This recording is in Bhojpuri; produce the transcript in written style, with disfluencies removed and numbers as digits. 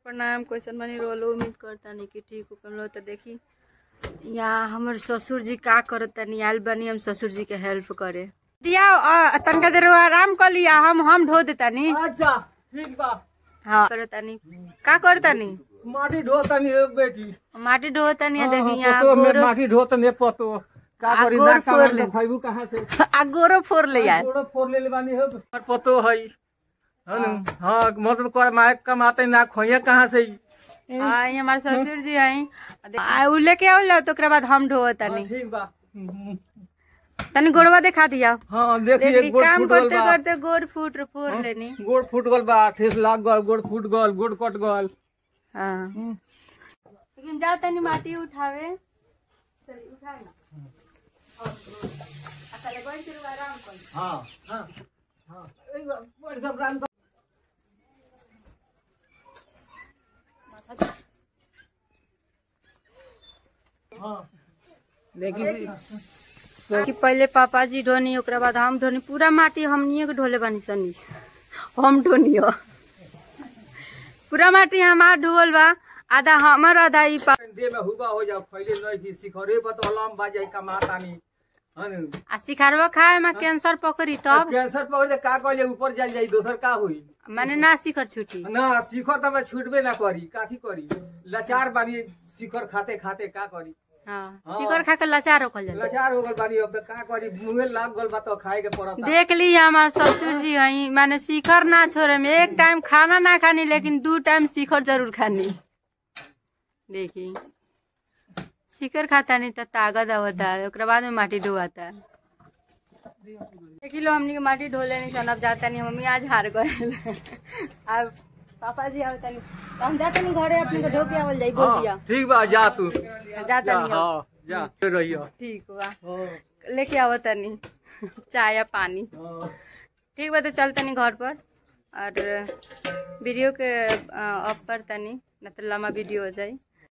प्रणाम। क्वेश्चन बनी रोलो उम्मीद करता नहीं कि ठीक हो। तो देखी यहाँ हमर ससुर जी का करता नहीं, आयल बनी हम ससुर जी के हेल्प करे दिया। तनका देर आराम कर लिया, हम ढो देता नहीं। अच्छा ठीक बा। हाँ करता नहीं का करता नहीं, माटी ढोता नहीं बेटी, माटी ढोता नहीं। देखी यहाँ माटी ढोता नहीं पतो का करी ना कामर ले खाइबू कहां से आ गोरो फोर ले यार, गोरो फोर ले बानी हो पतो है हां मतलब कर माय कमाते ना खोइया कहां से। हां ये हमारे ससुर जी आई उ लेके आओ तो ओकरा बाद हम ढोता नहीं। ठीक बा तनी गोड़वा दिखा दिया। हां देखिए काम करते करते गोड़ फोड़ लेनी, गोड़ फूट गल बा, ठेस लाग गल, गोड़ फूट गल, गोड़ कट गल। हां लेकिन जा तनी माटी उठावे चल उठा ना अकले बैठ के आराम कर। हां हां हां बैठ के आराम कर। हां देखी कि पहले पापा जी ढोनी ओकरा बाद हम ढोनी, पूरा माटी हमनिए के ढोले बानी सनी, हम ढोनियो पूरा माटी हमार ढोल बा, आधा हमर आधा ई दे में हुबा हो जा पहले नहीं की सिखरे बतलम बाजे कमातानी आ सिखारवा खाए में कैंसर पकड़ी तब कैंसर पकड़ का कहले ऊपर चल जाई, दोसर का हुई माने ना शिखर छुटी ना शिखर तो मैं छूटबे ना करी, काठी करी लाचार बानी शिखर खाते खाते का करी। हाँ शिखर खा के लाचार होकल जाला, लाचार हो गल बानी अब तो का करी, मुंहे लाग गल बा तो खाए के पड़ता। देख ली हमार ससुर जी हई, माने शिखर ना छोड़े में, एक टाइम खाना ना खानी लेकिन 2 टाइम शिखर जरूर खानी। देखी शिखर खाता नहीं तो ताकत आवता है, ओकरा बाद में माटी ढोआता है। देखी लो हमनी के माटी ढो लेनी सन, अब जाता नहीं मम्मी आज हार गए अब पापा जी आवता नहीं तो हम जाता नहीं घरे अपने को ढो के आवल जाई, बोल दिया ठीक बा जा तू जाता नहीं। हां जा रहियो ठीक बा लेके आवता नहीं चाय या पानी। ठीक बा तो चलता नहीं घर पर और वीडियो के ऑफ करता नहीं, न तो लंबा वीडियो हो जाए।